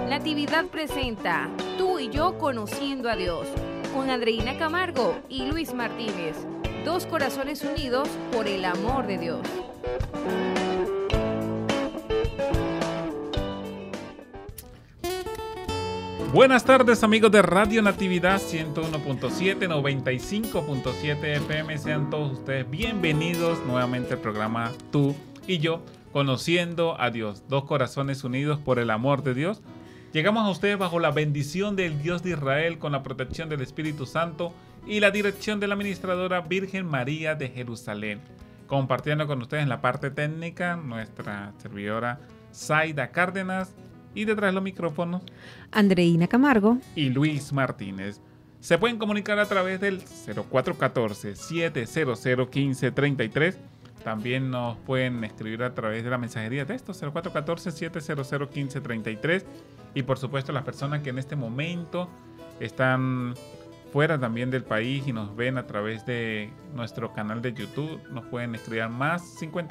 Natividad presenta Tú y yo conociendo a Dios, con Andreina Camargo y Luis Martínez. Dos corazones unidos por el amor de Dios. Buenas tardes, amigos de Radio Natividad 101.7, 95.7 FM. Sean todos ustedes bienvenidos nuevamente al programa Tú y yo conociendo a Dios. Dos corazones unidos por el amor de Dios. Llegamos a ustedes bajo la bendición del Dios de Israel, con la protección del Espíritu Santo y la dirección de la administradora Virgen María de Jerusalén. Compartiendo con ustedes en la parte técnica nuestra servidora Zaida Cárdenas y detrás de los micrófonos Andreina Camargo y Luis Martínez. Se pueden comunicar a través del 0414-700-1533. También nos pueden escribir a través de la mensajería de texto 0414-700-1533. Y por supuesto las personas que en este momento están fuera también del país y nos ven a través de nuestro canal de YouTube, nos pueden escribir más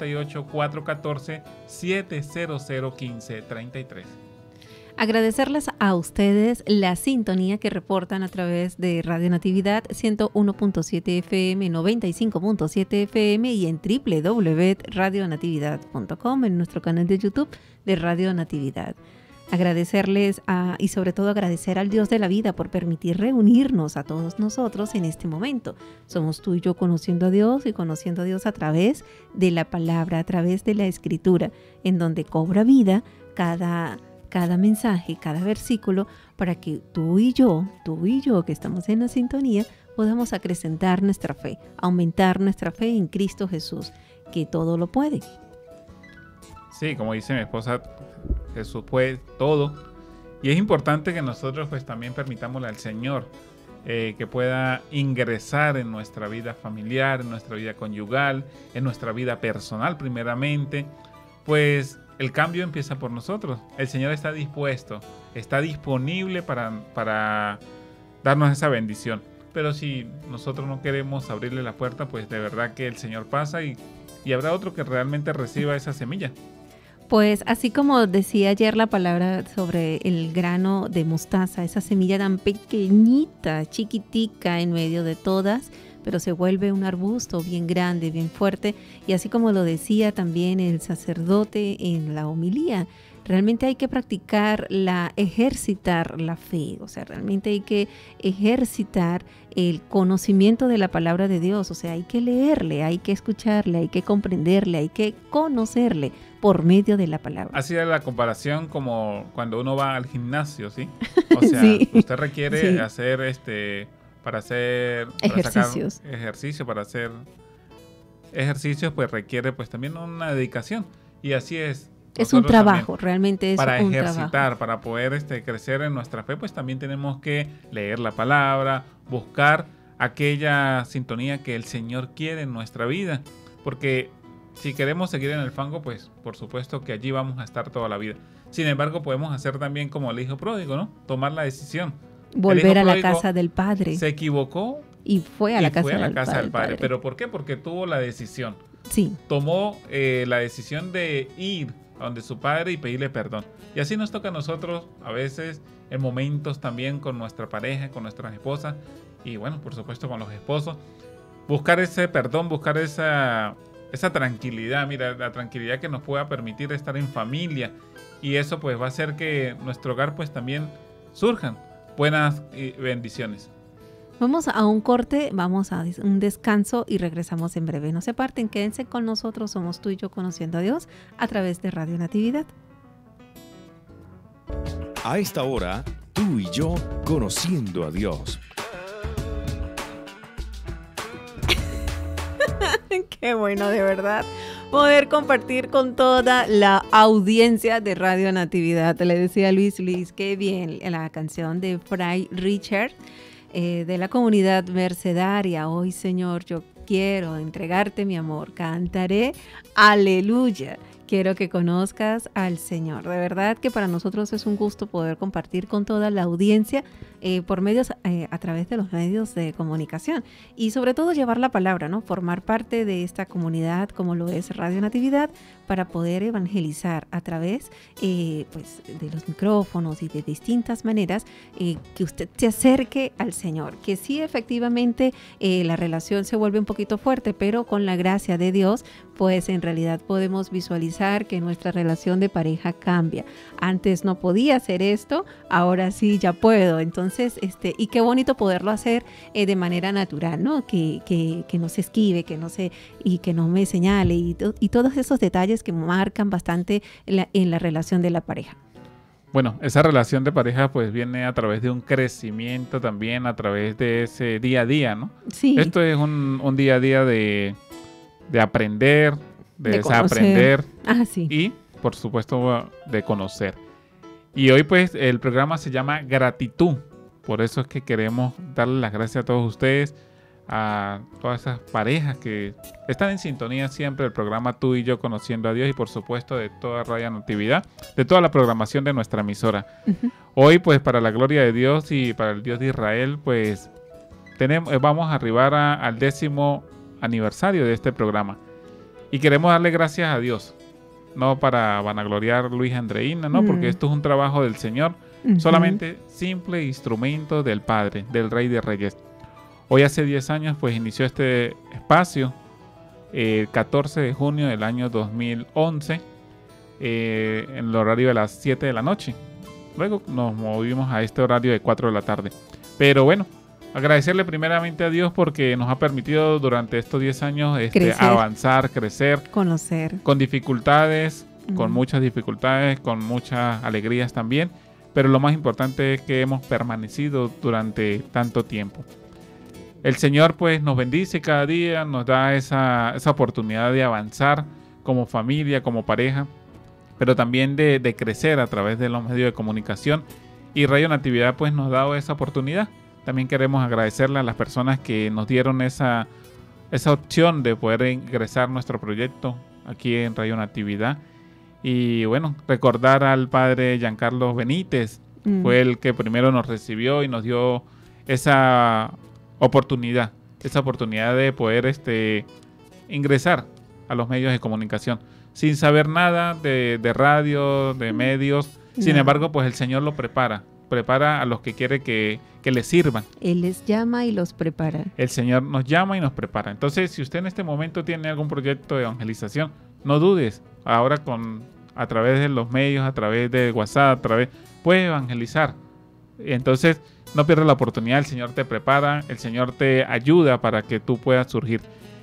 58-414-700-1533. Agradecerles a ustedes la sintonía que reportan a través de Radio Natividad 101.7 FM, 95.7 FM y en www.radionatividad.com, en nuestro canal de YouTube de Radio Natividad. Agradecerles y sobre todo agradecer al Dios de la vida por permitir reunirnos a todos nosotros en este momento. Somos tú y yo conociendo a Dios y conociendo a Dios a través de la palabra, a través de la escritura, en donde cobra vida cada mensaje, cada versículo, para que tú y yo que estamos en la sintonía, podamos acrecentar nuestra fe, aumentar nuestra fe en Cristo Jesús, que todo lo puede. Sí, como dice mi esposa, Jesús puede todo. Y es importante que nosotros pues también permitámosle al Señor que pueda ingresar en nuestra vida familiar, en nuestra vida conyugal, en nuestra vida personal primeramente. Pues el cambio empieza por nosotros. El Señor está dispuesto, está disponible para darnos esa bendición. Pero si nosotros no queremos abrirle la puerta, pues de verdad que el Señor pasa y habrá otro que realmente reciba esa semilla. Pues así como decía ayer la palabra sobre el grano de mostaza, esa semilla tan pequeñita, chiquitica en medio de todas, pero se vuelve un arbusto bien grande, bien fuerte. Y así como lo decía también el sacerdote en la homilía, realmente hay que ejercitar la fe, o sea, realmente hay que ejercitar el conocimiento de la palabra de Dios, o sea, hay que leerle, hay que escucharle, hay que comprenderle, hay que conocerle por medio de la palabra. Así es la comparación como cuando uno va al gimnasio, ¿sí? O sea, sí, usted requiere sí. hacer ejercicios. Para hacer ejercicios, pues requiere pues también una dedicación. Y así es. Es un trabajo, realmente es un trabajo. Para ejercitar, para poder crecer en nuestra fe, pues también tenemos que leer la palabra, buscar aquella sintonía que el Señor quiere en nuestra vida. Porque si queremos seguir en el fango, pues por supuesto que allí vamos a estar toda la vida. Sin embargo, podemos hacer también como el hijo pródigo, ¿no? Tomar la decisión. Volver a la casa del Padre. Se equivocó y fue a la casa del Padre. ¿Pero por qué? Porque tuvo la decisión. Sí. Tomó la decisión de ir a donde su padre y pedirle perdón. Y así nos toca a nosotros a veces en momentos también con nuestra pareja, con nuestras esposas y bueno, por supuesto con los esposos. Buscar ese perdón, buscar esa tranquilidad. Mira, la tranquilidad que nos pueda permitir estar en familia. Y eso pues va a hacer que nuestro hogar pues también surjan buenas bendiciones. Vamos a un corte, vamos a un descanso y regresamos en breve. No se aparten, quédense con nosotros. Somos tú y yo conociendo a Dios a través de Radio Natividad. A esta hora, tú y yo conociendo a Dios. Qué bueno, de verdad, poder compartir con toda la audiencia de Radio Natividad. Le decía a Luis, qué bien la canción de Fray Richard, de la comunidad mercedaria. Hoy, Señor, yo quiero entregarte mi amor, cantaré aleluya. quiero que conozcas al Señor. De verdad que para nosotros es un gusto poder compartir con toda la audiencia por medios, a través de los medios de comunicación y sobre todo llevar la palabra, ¿no? Formar parte de esta comunidad como lo es Radio Natividad para poder evangelizar a través pues, de los micrófonos y de distintas maneras que usted se acerque al Señor. Que sí, efectivamente, la relación se vuelve un poquito fuerte, pero con la gracia de Dios, pues en realidad podemos visualizar que nuestra relación de pareja cambia. Antes no podía hacer esto, ahora sí ya puedo. Entonces, y qué bonito poderlo hacer de manera natural, ¿no? Que no se esquive, y que no me señale y todos esos detalles que marcan bastante en la relación de la pareja. Bueno, esa relación de pareja pues viene a través de un crecimiento también, a través de ese día a día, ¿no? Sí. Esto es un día a día de aprender, de desaprender sí. Y, por supuesto, de conocer. Y hoy pues el programa se llama Gratitud. Por eso es que queremos darle las gracias a todos ustedes, a todas esas parejas que están en sintonía siempre del programa Tú y Yo Conociendo a Dios y por supuesto de toda Radio Natividad, de toda la programación de nuestra emisora. Uh-huh. Hoy pues para la gloria de Dios y para el Dios de Israel pues vamos a arribar al 10º aniversario de este programa y queremos darle gracias a Dios, no para vanagloriar Luis Andreina, no, porque esto es un trabajo del Señor, solamente simple instrumento del Padre, del Rey de Reyes. Hoy hace 10 años pues inició este espacio, el 14 de junio del año 2011, en el horario de las 7 de la noche. Luego nos movimos a este horario de 4 de la tarde. Pero bueno, agradecerle primeramente a Dios porque nos ha permitido durante estos 10 años avanzar, crecer, conocer. Con dificultades, con muchas dificultades, con muchas alegrías también. Pero lo más importante es que hemos permanecido durante tanto tiempo. El Señor pues nos bendice cada día, nos da esa oportunidad de avanzar como familia, como pareja, pero también de crecer a través de los medios de comunicación. Y Radio Natividad pues nos ha dado esa oportunidad. También queremos agradecerle a las personas que nos dieron esa opción de poder ingresar nuestro proyecto aquí en Radio Natividad. Y bueno, recordar al padre Giancarlo Benítez, fue el que primero nos recibió y nos dio esa oportunidad de poder ingresar a los medios de comunicación sin saber nada de radio, de medios. Sin embargo, pues el Señor lo prepara a los que quiere que les sirvan. Él les llama y los prepara. El Señor nos llama y nos prepara. Entonces, si usted en este momento tiene algún proyecto de evangelización, no dudes. Ahora a través de los medios, a través de WhatsApp, puede evangelizar. Entonces, no pierdas la oportunidad, el Señor te prepara, el Señor te ayuda para que tú puedas surgir.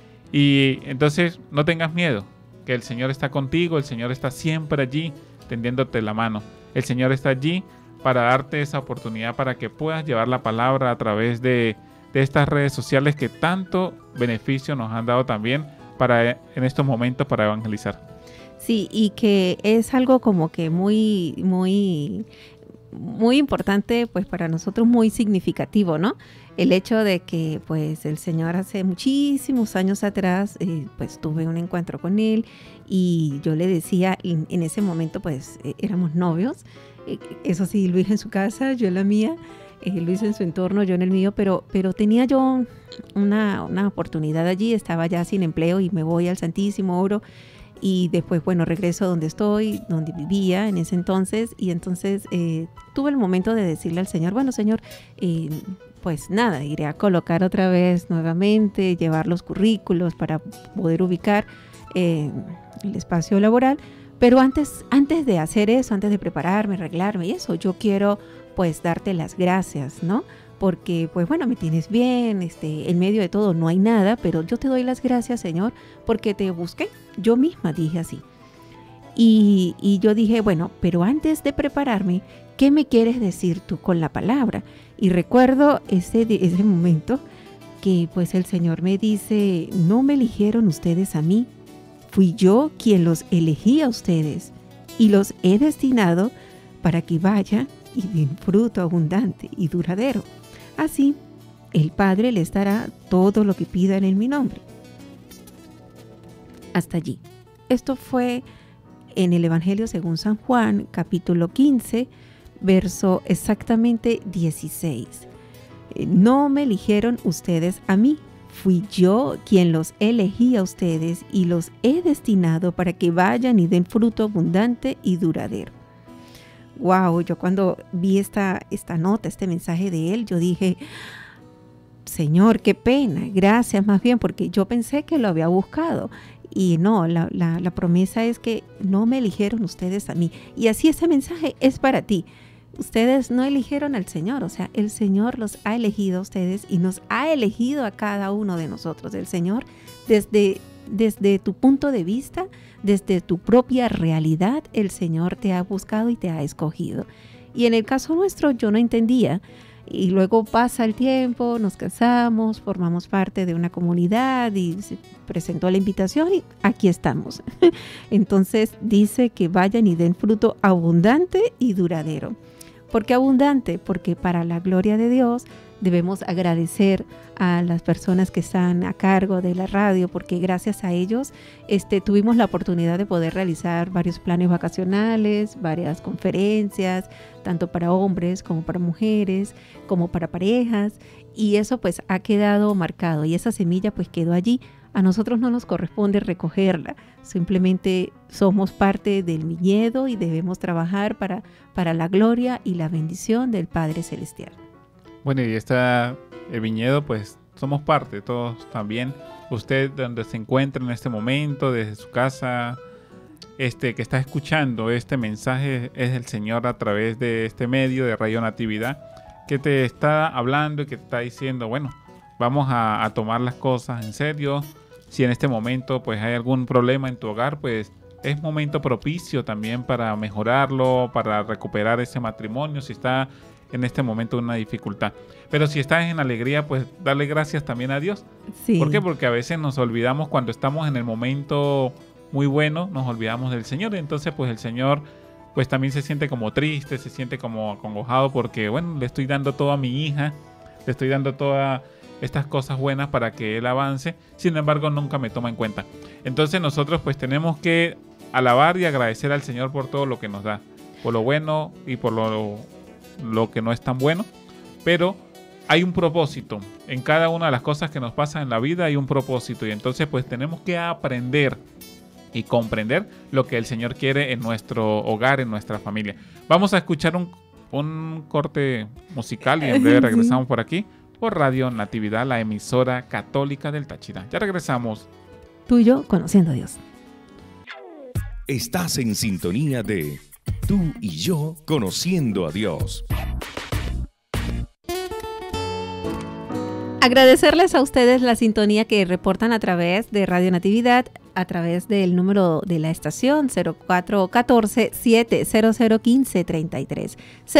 Y entonces no tengas miedo, que el Señor está contigo, el Señor está siempre allí tendiéndote la mano. El Señor está allí para darte esa oportunidad para que puedas llevar la palabra a través de estas redes sociales que tanto beneficio nos han dado también en estos momentos para evangelizar. Sí, y que es algo como que muy, muy, muy importante, pues para nosotros muy significativo, ¿no? El hecho de que pues el Señor hace muchísimos años atrás, pues tuve un encuentro con Él y yo le decía, en ese momento pues éramos novios, eso sí, Luis en su casa, yo en la mía, Luis en su entorno, yo en el mío, pero tenía yo una oportunidad allí, estaba ya sin empleo y me voy al Santísimo, oro. Y después, bueno, regreso donde estoy, donde vivía en ese entonces. Y entonces tuve el momento de decirle al Señor, bueno, Señor, pues nada, iré a colocar otra vez nuevamente, llevar los currículos para poder ubicar el espacio laboral. Pero antes de hacer eso, antes de prepararme, arreglarme y eso, yo quiero pues darte las gracias, ¿no? Porque, pues bueno, me tienes bien, en medio de todo no hay nada, pero yo te doy las gracias, Señor, porque te busqué. Yo misma dije así. Y yo dije, bueno, pero antes de prepararme, ¿qué me quieres decir tú con la palabra? Y recuerdo ese momento que pues el Señor me dice, no me eligieron ustedes a mí, fui yo quien los elegí a ustedes y los he destinado para que vayan y den fruto abundante y duradero. Así, el Padre les dará todo lo que pidan en mi nombre. Hasta allí. Esto fue en el Evangelio según San Juan, capítulo 15, verso exactamente 16. No me eligieron ustedes a mí, fui yo quien los elegí a ustedes y los he destinado para que vayan y den fruto abundante y duradero. Wow, yo cuando vi esta nota, este mensaje de él, yo dije, Señor, qué pena, gracias más bien, porque yo pensé que lo había buscado. Y no, la promesa es que no me eligieron ustedes a mí. Y así ese mensaje es para ti. Ustedes no eligieron al Señor, o sea, el Señor los ha elegido a ustedes y nos ha elegido a cada uno de nosotros. El Señor, desde tu punto de vista, desde tu propia realidad, el Señor te ha buscado y te ha escogido. Y en el caso nuestro yo no entendía. Y luego pasa el tiempo, nos casamos, formamos parte de una comunidad y se presentó la invitación y aquí estamos. Entonces dice que vayan y den fruto abundante y duradero. ¿Por qué abundante? Porque para la gloria de Dios debemos agradecer a las personas que están a cargo de la radio, porque gracias a ellos tuvimos la oportunidad de poder realizar varios planes vacacionales, varias conferencias, tanto para hombres como para mujeres, como para parejas, y eso pues ha quedado marcado y esa semilla pues quedó allí. A nosotros no nos corresponde recogerla, simplemente somos parte del viñedo y debemos trabajar para la gloria y la bendición del Padre Celestial. Bueno, y el viñedo, pues somos parte, todos también. Usted donde se encuentra en este momento, desde su casa, que está escuchando este mensaje, es el Señor a través de este medio de Radio Natividad, que te está hablando y que te está diciendo, bueno, vamos a tomar las cosas en serio. Si en este momento pues hay algún problema en tu hogar, pues es momento propicio también para mejorarlo, para recuperar ese matrimonio, si está en este momento una dificultad. Pero si estás en alegría, pues dale gracias también a Dios. Sí. ¿Por qué? Porque a veces nos olvidamos cuando estamos en el momento muy bueno, nos olvidamos del Señor. Entonces pues el Señor pues también se siente como triste, se siente como acongojado porque bueno, le estoy dando todo a mi hija, le estoy dando todas estas cosas buenas para que Él avance, sin embargo nunca me toma en cuenta. Entonces nosotros pues tenemos que alabar y agradecer al Señor por todo lo que nos da, por lo bueno y por lo que no es tan bueno, pero hay un propósito. En cada una de las cosas que nos pasan en la vida hay un propósito y entonces pues tenemos que aprender y comprender lo que el Señor quiere en nuestro hogar, en nuestra familia. Vamos a escuchar un corte musical y en breve regresamos por aquí, por Radio Natividad, la emisora católica del Táchira. Ya regresamos. Tú y yo conociendo a Dios. Estás en sintonía de Tú y yo conociendo a Dios. Agradecerles a ustedes la sintonía que reportan a través de Radio Natividad, a través del número de la estación 0414-700-1533.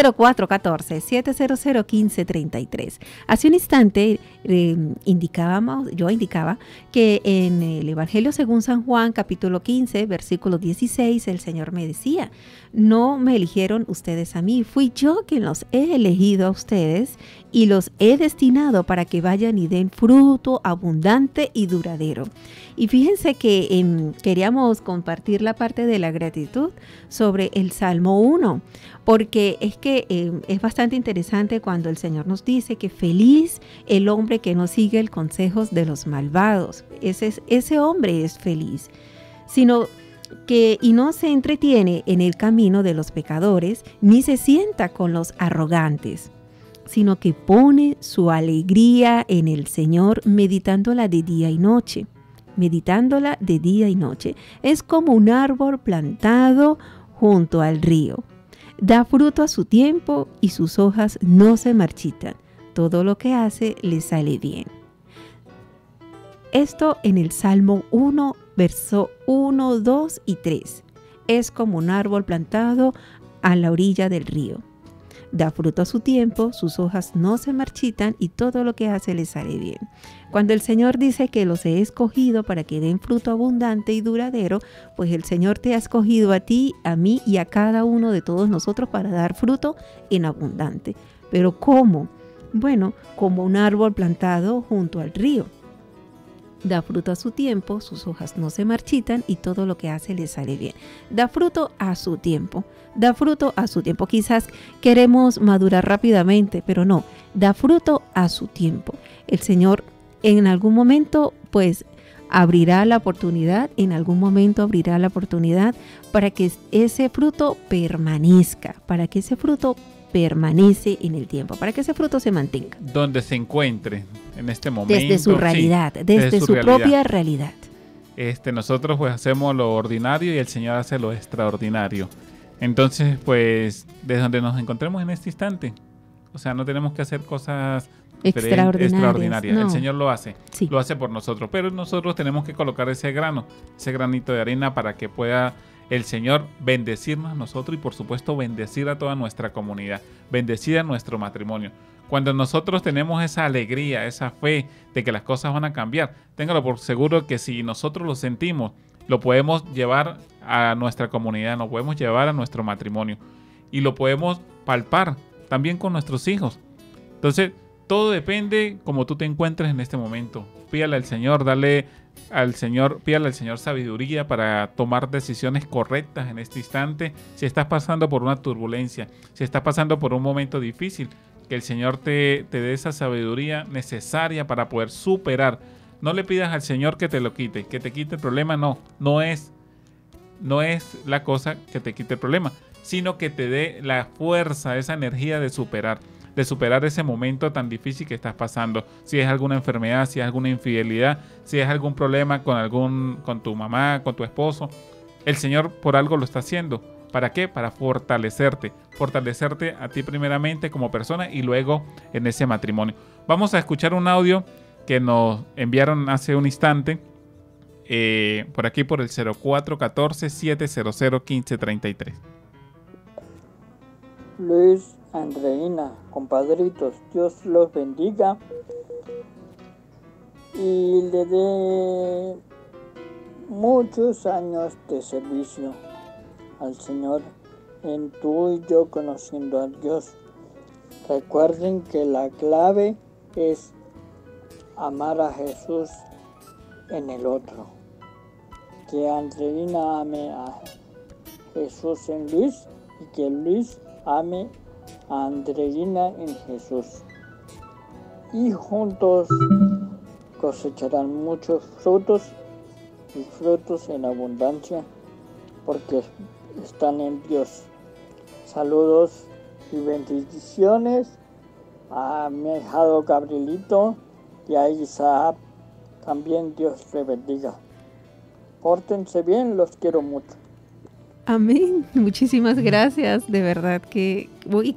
0414-700-1533. Hace un instante yo indicaba que en el Evangelio según San Juan, capítulo 15, versículo 16, el Señor me decía, no me eligieron ustedes a mí, fui yo quien los he elegido a ustedes y los he destinado para que vayan y den fruto abundante y duradero. Y fíjense que queríamos compartir la parte de la gratitud sobre el Salmo 1, porque es que es bastante interesante cuando el Señor nos dice que feliz el hombre que no sigue el consejo de los malvados. Ese hombre es feliz, y no se entretiene en el camino de los pecadores, ni se sienta con los arrogantes, sino que pone su alegría en el Señor, meditándola de día y noche. Meditándola de día y noche. Es como un árbol plantado junto al río. Da fruto a su tiempo y sus hojas no se marchitan. Todo lo que hace le sale bien. Esto en el Salmo 1, verso 1, 2 y 3. Es como un árbol plantado a la orilla del río. Da fruto a su tiempo, sus hojas no se marchitan y todo lo que hace le sale bien. Cuando el Señor dice que los he escogido para que den fruto abundante y duradero, pues el Señor te ha escogido a ti, a mí y a cada uno de todos nosotros para dar fruto en abundante. ¿Pero cómo? Bueno, como un árbol plantado junto al río. da fruto a su tiempo, sus hojas no se marchitan y todo lo que hace le sale bien. Da fruto a su tiempo, da fruto a su tiempo. Quizás queremos madurar rápidamente, pero no, da fruto a su tiempo. El Señor en algún momento, pues, abrirá la oportunidad, para que ese fruto permanezca, para que ese fruto permanece en el tiempo, para que ese fruto se mantenga. Donde se encuentre en este momento. Desde su realidad, sí, desde su propia realidad. Nosotros pues hacemos lo ordinario y el Señor hace lo extraordinario. Entonces, pues, desde donde nos encontremos en este instante, o sea, no tenemos que hacer cosas extraordinarias. No. El Señor lo hace, Sí. lo hace por nosotros, pero nosotros tenemos que colocar ese granito de arena para que pueda el Señor bendecirnos a nosotros y por supuesto bendecir a toda nuestra comunidad, bendecir a nuestro matrimonio. Cuando nosotros tenemos esa alegría, esa fe de que las cosas van a cambiar, téngalo por seguro que si nosotros lo sentimos, lo podemos llevar a nuestra comunidad, lo podemos llevar a nuestro matrimonio y lo podemos palpar también con nuestros hijos. Entonces, todo depende como tú te encuentres en este momento. Pídale al Señor, pídale al Señor sabiduría para tomar decisiones correctas en este instante. Si estás pasando por una turbulencia, si estás pasando por un momento difícil, que el Señor te dé esa sabiduría necesaria para poder superar. No le pidas al Señor que te lo quite, que te quite el problema, no es la cosa que te quite el problema, sino que te dé la fuerza, esa energía de superar ese momento tan difícil que estás pasando. Si es alguna enfermedad, si es alguna infidelidad, si es algún problema con tu mamá, con tu esposo, el Señor por algo lo está haciendo. ¿Para qué? Para fortalecerte a ti primeramente como persona y luego en ese matrimonio. Vamos a escuchar un audio que nos enviaron hace un instante, por aquí por el 0414-700-1533. Luis, Andreina, compadritos, Dios los bendiga y le dé muchos años de servicio al Señor en Tú y Yo Conociendo a Dios. Recuerden que la clave es amar a Jesús en el otro. Que Andreina ame a Jesús en Luis y que Luis ame a Andreina en Jesús. Y juntos cosecharán muchos frutos y frutos en abundancia porque están en Dios. Saludos y bendiciones a mi ahijado Gabrielito y a Isaac. También Dios le bendiga. Pórtense bien, los quiero mucho. Amén. Muchísimas gracias. De verdad que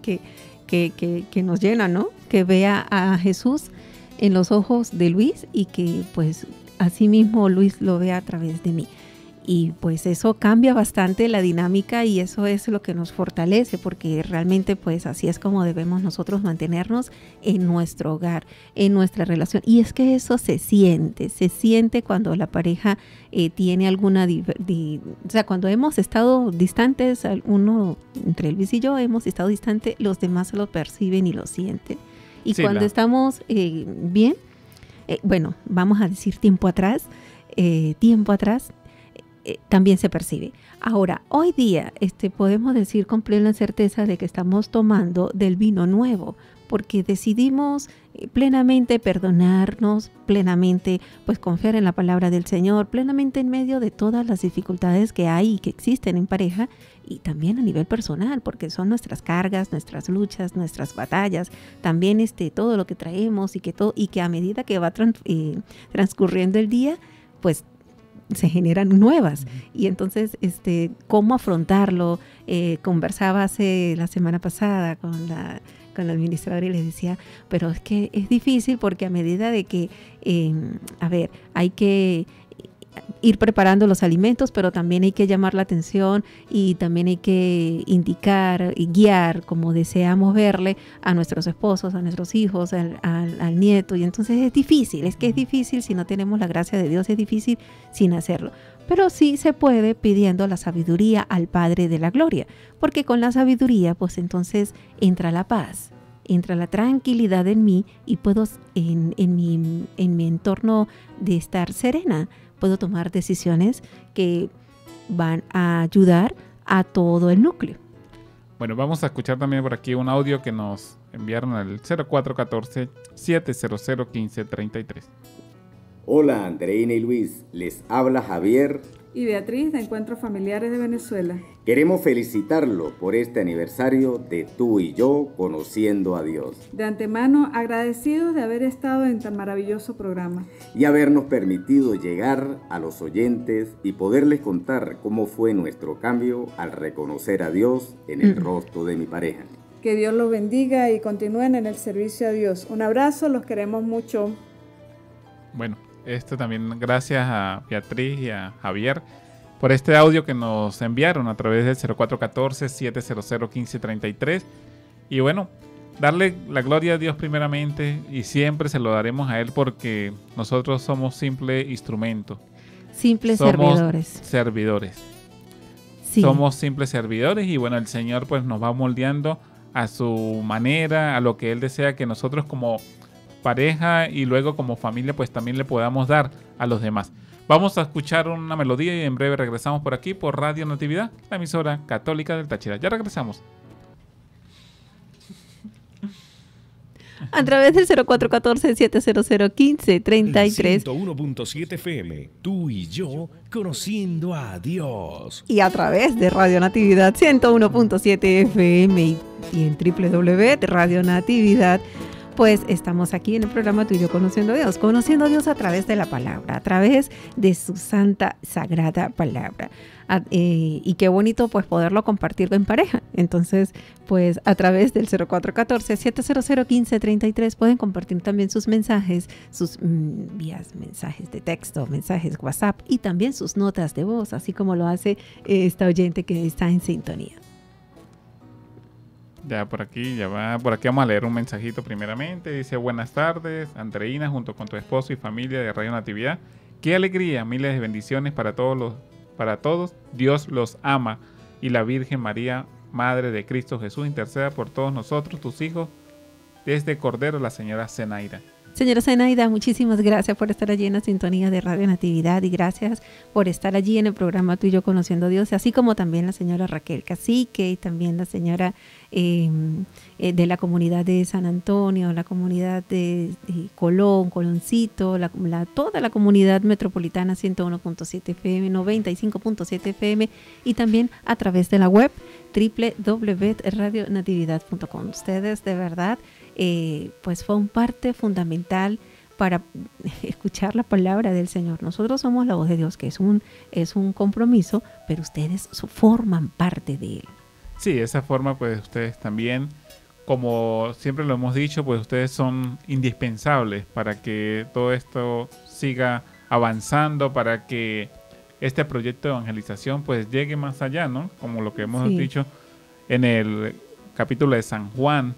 nos llena, ¿no? Que vea a Jesús en los ojos de Luis y que pues así mismo Luis lo vea a través de mí. Y pues eso cambia bastante la dinámica y eso es lo que nos fortalece, porque realmente pues así es como debemos nosotros mantenernos en nuestro hogar, en nuestra relación. Y es que eso se siente cuando la pareja tiene alguna, o sea, cuando hemos estado distantes, uno entre Luis y yo hemos estado distantes, los demás lo perciben y lo sienten. Y sí, cuando estamos bien, bueno, vamos a decir tiempo atrás, también se percibe. Ahora, hoy día podemos decir con plena certeza de que estamos tomando del vino nuevo, porque decidimos plenamente perdonarnos, plenamente pues confiar en la palabra del Señor, plenamente en medio de todas las dificultades que hay y que existen en pareja y también a nivel personal, porque son nuestras cargas, nuestras luchas, nuestras batallas, también todo lo que traemos y que a medida que va transcurriendo el día, pues se generan nuevas. Y entonces, ¿cómo afrontarlo? Conversaba la semana pasada con la administradora y les decía, pero es que es difícil porque a medida de que, hay que ir preparando los alimentos, pero también hay que llamar la atención y también hay que indicar y guiar como deseamos verle a nuestros esposos, a nuestros hijos, al nieto. Y entonces es difícil si no tenemos la gracia de Dios, es difícil sin hacerlo. Pero sí se puede pidiendo la sabiduría al Padre de la Gloria, porque con la sabiduría pues entonces entra la paz, entra la tranquilidad en mí y puedo en mi entorno de estar serena, puedo tomar decisiones que van a ayudar a todo el núcleo. Bueno, vamos a escuchar también por aquí un audio que nos enviaron al 0414-700-1533. Hola Andreina y Luis, les habla Javier y Beatriz de Encuentros Familiares de Venezuela. Queremos felicitarlo por este aniversario de Tú y Yo Conociendo a Dios. De antemano, agradecidos de haber estado en tan maravilloso programa. Y habernos permitido llegar a los oyentes y poderles contar cómo fue nuestro cambio al reconocer a Dios en el rostro de mi pareja. Que Dios los bendiga y continúen en el servicio a Dios. Un abrazo, los queremos mucho. Bueno, esto también gracias a Beatriz y a Javier por este audio que nos enviaron a través del 0414-700-1533. Y bueno, darle la gloria a Dios primeramente y siempre se lo daremos a Él porque nosotros somos simple instrumento. Simples servidores. Sí. Somos simples servidores y bueno, el Señor pues nos va moldeando a su manera, a lo que Él desea que nosotros como pareja y luego como familia pues también le podamos dar a los demás. Vamos a escuchar una melodía y en breve regresamos por aquí por Radio Natividad, la emisora católica del Táchira. Ya regresamos. A través del 0414-700-1533. 101.7 FM, Tú y Yo Conociendo a Dios. Y a través de Radio Natividad 101.7 FM y en www.radionatividad. Pues estamos aquí en el programa Tú y Yo Conociendo a Dios a través de la palabra, a través de su santa, sagrada palabra. Y qué bonito pues poderlo compartir en pareja. Entonces, pues a través del 0414-700-1533 pueden compartir también sus mensajes, sus vías, mensajes de texto, mensajes WhatsApp y también sus notas de voz, así como lo hace esta oyente que está en sintonía. Por aquí vamos a leer un mensajito primeramente. Dice: buenas tardes, Andreina, junto con tu esposo y familia de Radio Natividad. Qué alegría, miles de bendiciones para todos. Dios los ama y la Virgen María, Madre de Cristo Jesús, interceda por todos nosotros, tus hijos, desde Cordero, la señora Zenaida. Señora Zenaida, muchísimas gracias por estar allí en la sintonía de Radio Natividad y gracias por estar allí en el programa Tú y Yo Conociendo a Dios, así como también la señora Raquel Cacique y también la señora de la comunidad de San Antonio, la comunidad de Colón, Coloncito, toda la comunidad metropolitana 101.7 FM, 95.7 FM y también a través de la web www.radionatividad.com. Ustedes de verdad pues fue un parte fundamental para escuchar la palabra del Señor. Nosotros somos la voz de Dios, que es un compromiso, pero ustedes forman parte de él. Sí, de esa forma pues ustedes también, como siempre lo hemos dicho, pues ustedes son indispensables para que todo esto siga avanzando, para que este proyecto de evangelización pues llegue más allá, ¿no? Como lo que hemos dicho en el capítulo de San Juan,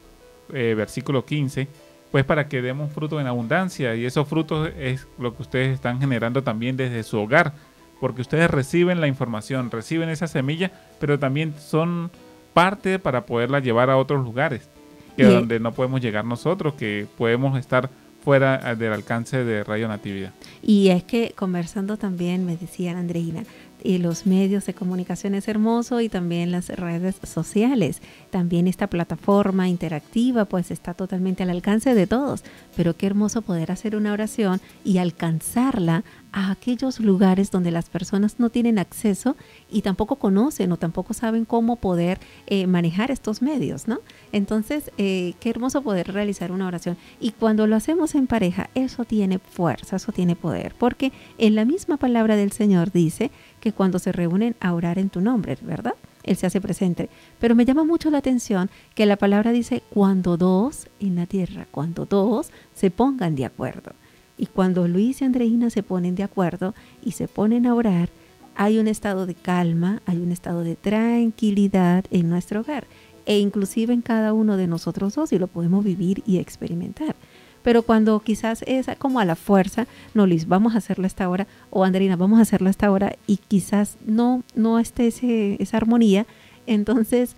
versículo 15, pues para que demos fruto en abundancia, y esos frutos es lo que ustedes están generando también desde su hogar, porque ustedes reciben la información, reciben esa semilla, pero también son parte para poderla llevar a otros lugares, que donde no podemos llegar nosotros, que podemos estar fuera del alcance de Radio Natividad. Y es que conversando también, me decía Andreina, y los medios de comunicación es hermoso y también las redes sociales. También esta plataforma interactiva pues está totalmente al alcance de todos. Pero qué hermoso poder hacer una oración y alcanzarla a aquellos lugares donde las personas no tienen acceso y tampoco conocen o tampoco saben cómo poder manejar estos medios, ¿no? Entonces, qué hermoso poder realizar una oración. Y cuando lo hacemos en pareja, eso tiene fuerza, eso tiene poder. Porque en la misma palabra del Señor dice que cuando se reúnen a orar en tu nombre, ¿verdad? Él se hace presente. Pero me llama mucho la atención que la palabra dice cuando dos en la tierra, cuando dos se pongan de acuerdo. Y cuando Luis y Andreina se ponen de acuerdo y se ponen a orar, hay un estado de calma, hay un estado de tranquilidad en nuestro hogar e inclusive en cada uno de nosotros dos, y lo podemos vivir y experimentar. Pero cuando quizás es como a la fuerza, no, Luis, vamos a hacerlo a esta hora, o Andreina, vamos a hacerlo a esta hora, y quizás no esté esa armonía, entonces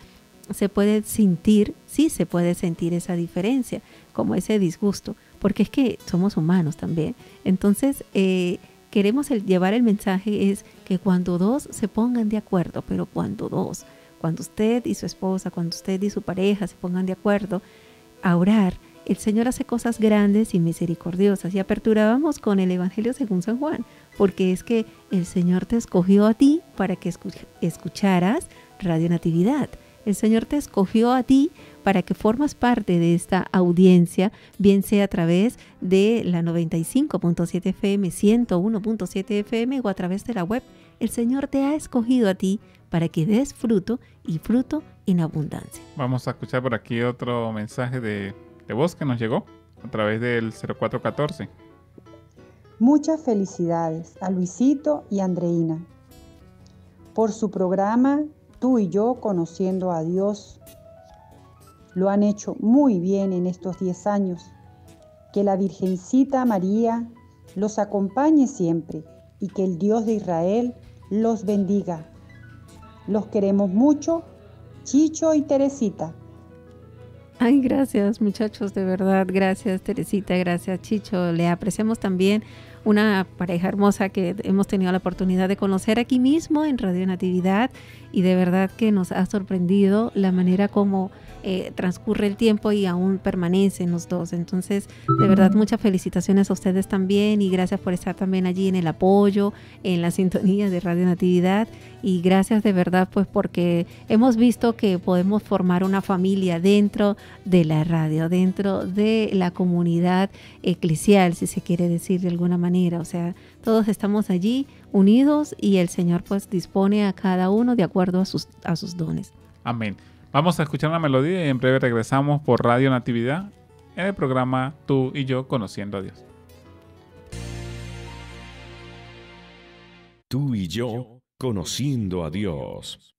se puede sentir, sí se puede sentir esa diferencia, como ese disgusto, porque es que somos humanos también. Entonces, queremos llevar el mensaje es que cuando dos se pongan de acuerdo, pero cuando usted y su esposa, cuando usted y su pareja se pongan de acuerdo a orar, el Señor hace cosas grandes y misericordiosas. Y aperturábamos con el Evangelio según San Juan, porque es que el Señor te escogió a ti para que escucharas Radio Natividad. El Señor te escogió a ti para que formas parte de esta audiencia, bien sea a través de la 95.7 FM, 101.7 FM o a través de la web. El Señor te ha escogido a ti para que des fruto y fruto en abundancia. Vamos a escuchar por aquí otro mensaje de voz que nos llegó a través del 0414. Muchas felicidades a Luisito y Andreina por su programa Tú y yo conociendo a Dios. Lo han hecho muy bien en estos 10 años. Que la Virgencita María los acompañe siempre y que el Dios de Israel los bendiga. Los queremos mucho, Chicho y Teresita. Ay, gracias muchachos, de verdad, gracias Teresita, gracias Chicho. Le apreciamos también una pareja hermosa que hemos tenido la oportunidad de conocer aquí mismo en Radio Natividad y de verdad que nos ha sorprendido la manera como transcurre el tiempo y aún permanecen los dos. Entonces, de verdad, muchas felicitaciones a ustedes también y gracias por estar también allí en el apoyo, en la sintonía de Radio Natividad y gracias de verdad pues porque hemos visto que podemos formar una familia dentro de la radio, dentro de la comunidad eclesial, si se quiere decir de alguna manera. O sea, todos estamos allí unidos y el Señor pues dispone a cada uno de acuerdo a sus dones. Amén. Vamos a escuchar una melodía y en breve regresamos por Radio Natividad en el programa Tú y yo conociendo a Dios. Tú y yo conociendo a Dios.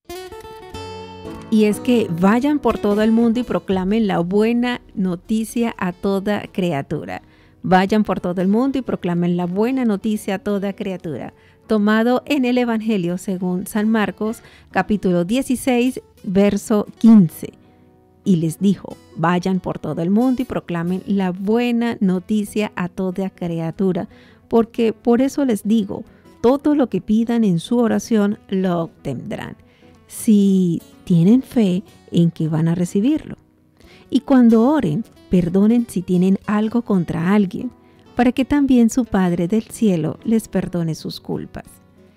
Y es que vayan por todo el mundo y proclamen la buena noticia a toda criatura. Vayan por todo el mundo y proclamen la buena noticia a toda criatura. Tomado en el Evangelio según San Marcos, capítulo 16, verso 15. Y les dijo, vayan por todo el mundo y proclamen la buena noticia a toda criatura, porque por eso les digo, todo lo que pidan en su oración lo obtendrán, si tienen fe en que van a recibirlo. Y cuando oren, perdonen si tienen algo contra alguien, para que también su Padre del cielo les perdone sus culpas.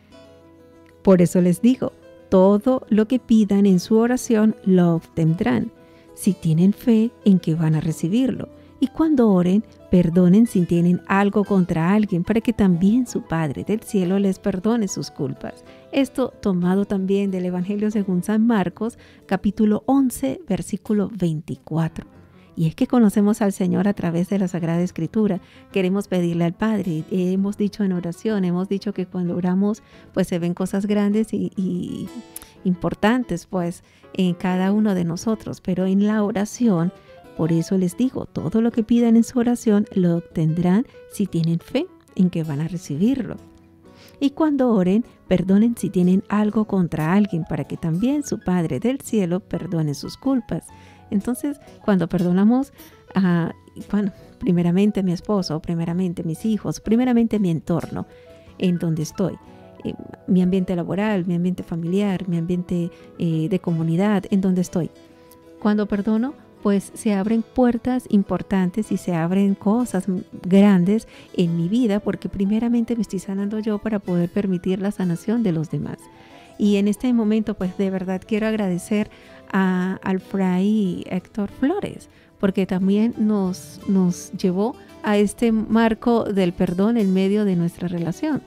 Por eso les digo, todo lo que pidan en su oración lo obtendrán, si tienen fe en que van a recibirlo. Y cuando oren, perdonen si tienen algo contra alguien, para que también su Padre del cielo les perdone sus culpas. Esto tomado también del Evangelio según San Marcos, capítulo 11, versículo 24. Y es que conocemos al Señor a través de la Sagrada Escritura. Queremos pedirle al Padre. Hemos dicho en oración, hemos dicho que cuando oramos, pues se ven cosas grandes y importantes, pues, en cada uno de nosotros. Pero en la oración, por eso les digo, todo lo que pidan en su oración lo obtendrán si tienen fe en que van a recibirlo. Y cuando oren, perdonen si tienen algo contra alguien, para que también su Padre del cielo perdone sus culpas. Entonces, cuando perdonamos primeramente a mi esposo, primeramente a mis hijos, primeramente a mi entorno, en donde estoy, mi ambiente laboral, mi ambiente familiar, mi ambiente de comunidad, en donde estoy. Cuando perdono, pues se abren puertas importantes y se abren cosas grandes en mi vida, porque primeramente me estoy sanando yo para poder permitir la sanación de los demás. Y en este momento, pues de verdad quiero agradecer al fray Héctor Flores, porque también nos llevó a este marco del perdón en medio de nuestra relación.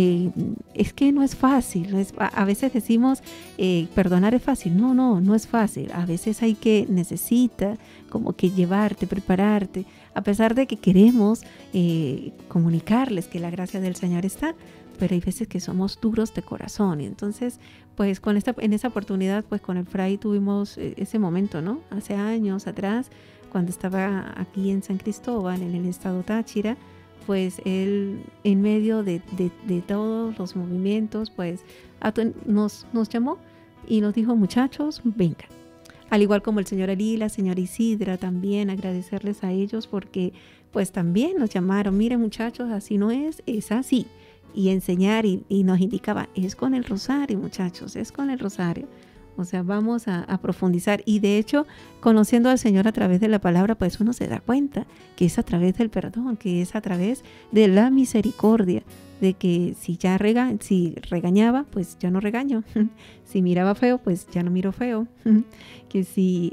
Es que no es fácil, a veces decimos perdonar es fácil, no es fácil, a veces necesita como que llevarte, prepararte, a pesar de que queremos comunicarles que la gracia del Señor está, pero hay veces que somos duros de corazón. Y entonces, pues en esa oportunidad, pues con el fray tuvimos ese momento, ¿no? Hace años atrás, cuando estaba aquí en San Cristóbal, en el estado Táchira, pues él, en medio de todos los movimientos, pues nos llamó y nos dijo, muchachos, vengan, al igual como el señor Eli, la señora Isidra, también agradecerles a ellos porque pues también nos llamaron, miren muchachos, así no es así. Y enseñar y nos indicaba, es con el rosario muchachos, es con el rosario. O sea, vamos a profundizar. Y de hecho, conociendo al Señor a través de la palabra, pues uno se da cuenta que es a través del perdón, que es a través de la misericordia, de que si regañaba, pues ya no regaño. Si miraba feo, pues ya no miro feo. Que si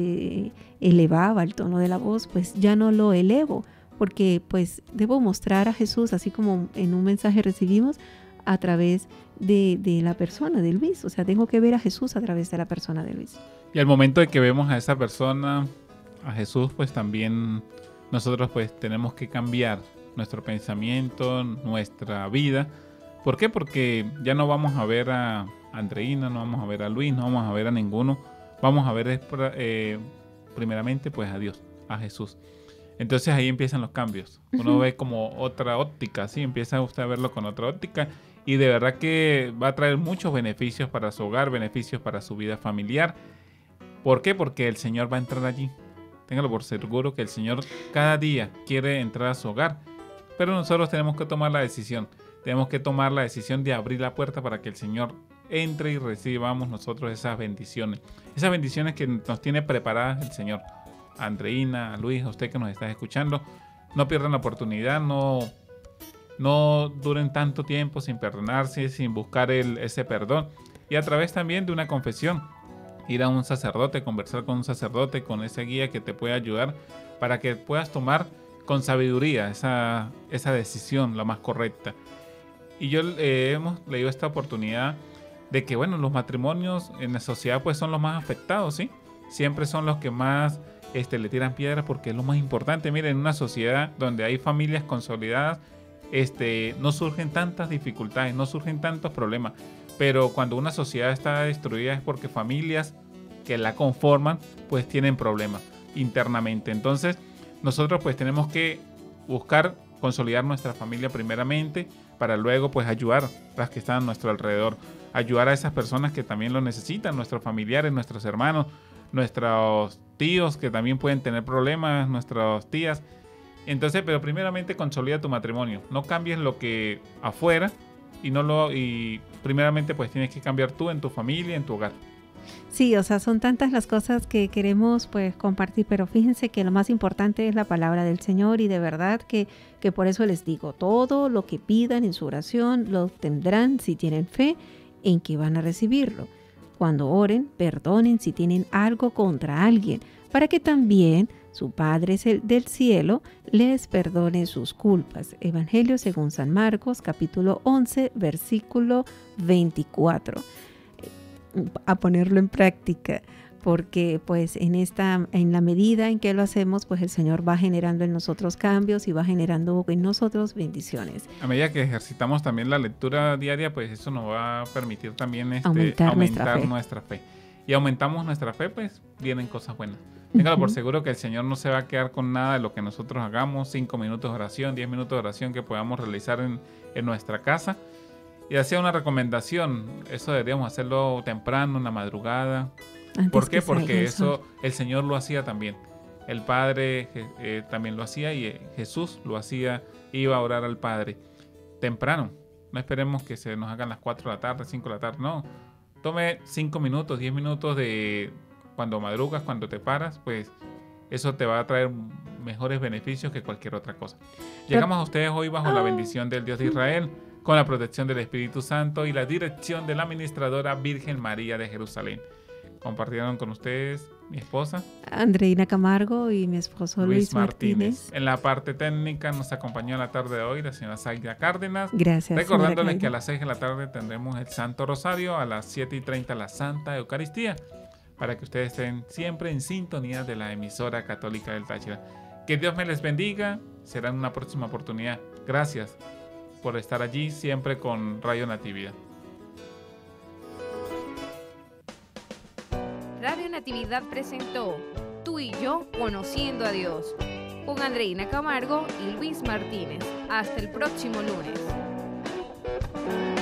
elevaba el tono de la voz, pues ya no lo elevo. Porque pues debo mostrar a Jesús, así como en un mensaje recibimos, a través de la persona de Luis. O sea, tengo que ver a Jesús a través de la persona de Luis. Y al momento de que vemos a esa persona, a Jesús, pues también nosotros pues tenemos que cambiar nuestro pensamiento, nuestra vida. ¿Por qué? Porque ya no vamos a ver a Andreina, no vamos a ver a Luis, no vamos a ver a ninguno. Vamos a ver primeramente pues a Dios, a Jesús. Entonces ahí empiezan los cambios. Uno ve como otra óptica, ¿sí? Empieza usted a verlo con otra óptica y de verdad que va a traer muchos beneficios para su hogar, beneficios para su vida familiar. ¿Por qué? Porque el Señor va a entrar allí. Téngalo por seguro que el Señor cada día quiere entrar a su hogar. Pero nosotros tenemos que tomar la decisión. Tenemos que tomar la decisión de abrir la puerta para que el Señor entre y recibamos nosotros esas bendiciones. Esas bendiciones que nos tiene preparadas el Señor. A Andreina, a Luis, a usted que nos está escuchando, no pierdan la oportunidad, no duren tanto tiempo sin perdonarse, sin buscar ese perdón. Y a través también de una confesión, ir a un sacerdote, conversar con un sacerdote, con ese guía que te puede ayudar para que puedas tomar con sabiduría esa decisión, la más correcta. Y yo hemos leído esta oportunidad de que, bueno, los matrimonios en la sociedad pues son los más afectados, ¿sí? Siempre son los que más le tiran piedras porque es lo más importante. Miren, en una sociedad donde hay familias consolidadas, no surgen tantas dificultades, no surgen tantos problemas. Pero cuando una sociedad está destruida es porque familias que la conforman pues tienen problemas internamente. Entonces nosotros pues tenemos que buscar consolidar nuestra familia primeramente para luego pues ayudar a las que están a nuestro alrededor, ayudar a esas personas que también lo necesitan, nuestros familiares, nuestros hermanos, nuestros tíos que también pueden tener problemas, nuestras tías. Entonces, pero primeramente consolida tu matrimonio. No cambies lo que afuera y primeramente pues tienes que cambiar tú en tu familia, en tu hogar. Sí, o sea, son tantas las cosas que queremos pues compartir, pero fíjense que lo más importante es la palabra del Señor y de verdad que por eso les digo, todo lo que pidan en su oración lo tendrán si tienen fe en que van a recibirlo. Cuando oren, perdonen si tienen algo contra alguien, para que también su Padre del cielo les perdone sus culpas. Evangelio según San Marcos, capítulo 11, versículo 24. A ponerlo en práctica, porque pues en la medida en que lo hacemos, pues el Señor va generando en nosotros cambios y va generando en nosotros bendiciones. A medida que ejercitamos también la lectura diaria, pues eso nos va a permitir también aumentar nuestra fe. Y aumentamos nuestra fe, pues vienen cosas buenas. Téngalo por seguro que el Señor no se va a quedar con nada de lo que nosotros hagamos, 5 minutos de oración, 10 minutos de oración que podamos realizar en nuestra casa. Y hacía una recomendación, eso deberíamos hacerlo temprano, en la madrugada. ¿Por qué? Porque eso el Señor lo hacía también. El Padre también lo hacía y Jesús lo hacía, iba a orar al Padre temprano. No esperemos que se nos hagan las 4 de la tarde, 5 de la tarde, no. Tome 5 minutos, 10 minutos de cuando madrugas, cuando te paras, pues eso te va a traer mejores beneficios que cualquier otra cosa. Llegamos a ustedes hoy bajo la bendición del Dios de Israel, con la protección del Espíritu Santo y la dirección de la administradora Virgen María de Jerusalén. Compartieron con ustedes mi esposa Andreina Camargo y mi esposo Luis Martínez. En la parte técnica nos acompañó en la tarde de hoy la señora Zaida Cárdenas. Gracias. Recordándoles que a las 6 de la tarde tendremos el Santo Rosario, a las 7:30 la Santa Eucaristía, para que ustedes estén siempre en sintonía de la emisora católica del Táchira. Que Dios me les bendiga. Será en una próxima oportunidad. Gracias por estar allí siempre con Radio Natividad. Radio Natividad presentó Tú y yo conociendo a Dios con Andreina Camargo y Luis Martínez. Hasta el próximo lunes.